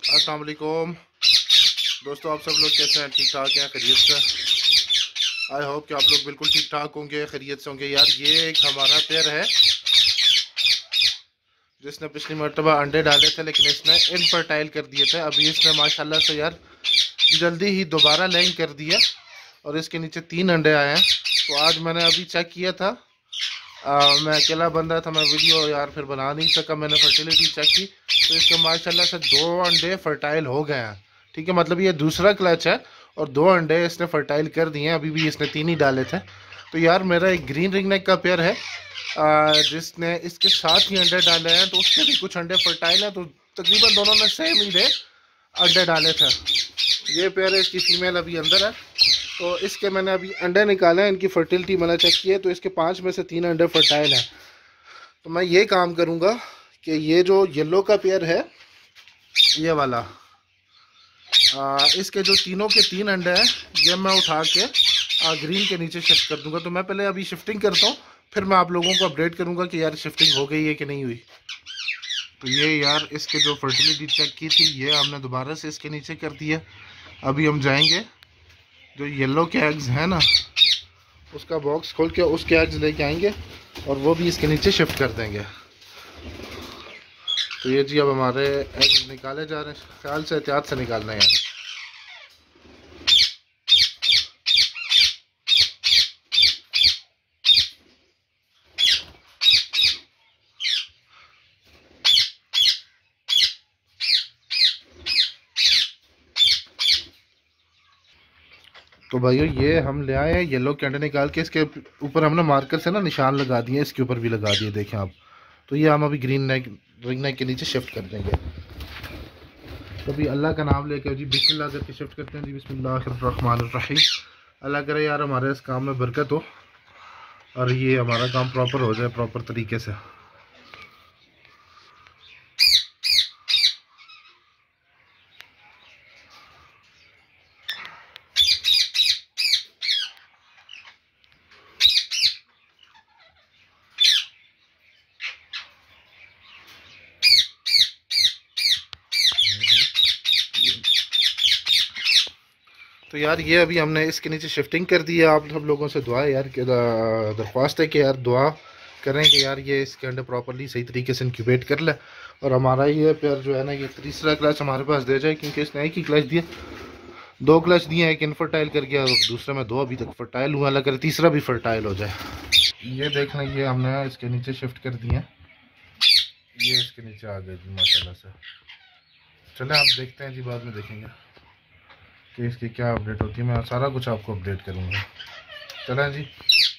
अस्सलाम वालेकुम दोस्तों, आप सब लोग कैसे हैं? ठीक ठाक हैं? खैरियत से? आई होप कि आप लोग बिल्कुल ठीक ठाक होंगे, खैरियत से होंगे। यार ये एक हमारा पेयर है जिसने पिछली मरतबा अंडे डाले थे, लेकिन इसने इनफर्टाइल कर दिए थे। अभी इसने माशाल्लाह से यार जल्दी ही दोबारा लैंग कर दिया और इसके नीचे 3 अंडे आए हैं। तो आज मैंने अभी चेक किया था, मैं अकेला बंदा था, मैं वीडियो यार फिर बना नहीं सका। मैंने फर्टिलिटी चेक की तो इसके माशाल्लाह से 2 अंडे फर्टाइल हो गए हैं। ठीक है, मतलब ये दूसरा क्लच है और 2 अंडे इसने फर्टाइल कर दिए हैं। अभी भी इसने 3 ही डाले थे। तो यार मेरा एक ग्रीन रिंग नेक का पेयर है जिसने इसके साथ ही अंडे डाले हैं, तो उसके भी कुछ अंडे फर्टाइल हैं। तो तकरीबन दोनों ने सेम ही डे अंडे डाले थे। ये पेयर है, इसकी फीमेल अभी अंदर है। तो इसके मैंने अभी अंडे निकाले हैं, इनकी फर्टिलिटी मैंने चेक की है, तो इसके 5 में से 3 अंडे फर्टाइल हैं। तो मैं ये काम करूँगा कि ये जो येलो का पेयर है, ये वाला इसके जो तीनों के 3 अंडे हैं, ये मैं उठा के ग्रीन के नीचे शिफ्ट कर दूंगा। तो मैं पहले अभी शिफ्टिंग करता हूँ, फिर मैं आप लोगों को अपडेट करूँगा कि यार शिफ्टिंग हो गई है कि नहीं हुई। तो ये यार इसके जो फर्टिलिटी चेक की थी, ये हमने दोबारा से इसके नीचे कर दिया। अभी हम जाएंगे, जो येलो के एग्स हैं ना, उसका बॉक्स खोल के उसके एग्स लेके आएंगे और वो भी इसके नीचे शिफ्ट कर देंगे। तो ये जी अब हमारे एग्स निकाले जा रहे हैं। ख्याल से एहतियात से निकालना है यार। तो भाइयों ये हम ले आए हैं येलो के अंडे निकाल के, इसके ऊपर हमने मार्कर से ना निशान लगा दिए, इसके ऊपर भी लगा दिए, देखें आप। तो ये हम अभी ग्रीन नेक रिंग नेक के नीचे शिफ्ट कर देंगे। तो अभी अल्लाह का नाम लेकर जी बिस्मिल्लाह करके शिफ्ट करते हैं जी। बिस्मिल्लाहिर्रहमानिर्रहीम। अल्लाह करे यार हमारे इस काम में बरकत हो और ये हमारा काम प्रॉपर हो जाए, प्रॉपर तरीके से। तो यार ये अभी हमने इसके नीचे शिफ्टिंग कर दी है। आप सब लोगों से दुआ है यार, दरख्वास्त है कि यार दुआ करें कि यार ये इसके अंडे प्रॉपरली सही तरीके से इंक्यूबेट कर ले और हमारा ये पेयर जो है ना, ये तीसरा क्लच हमारे पास दे जाए। क्योंकि इसने एक ही क्लच दिया, 2 क्लच दिए हैं, एक इनफर्टाइल कर गया और दूसरे में 2 अभी तक फर्टाइल हुआ। अल्लाह करे तीसरा भी फर्टाइल हो जाए। ये देख लें, ये हमने इसके नीचे शिफ्ट कर दिए हैं, ये इसके नीचे आ गए जी माशाल्लाह से। चलें आप देखते हैं जी, बाद में देखेंगे कि इसकी क्या अपडेट होती है। मैं सारा कुछ आपको अपडेट करूँगा। चलें जी।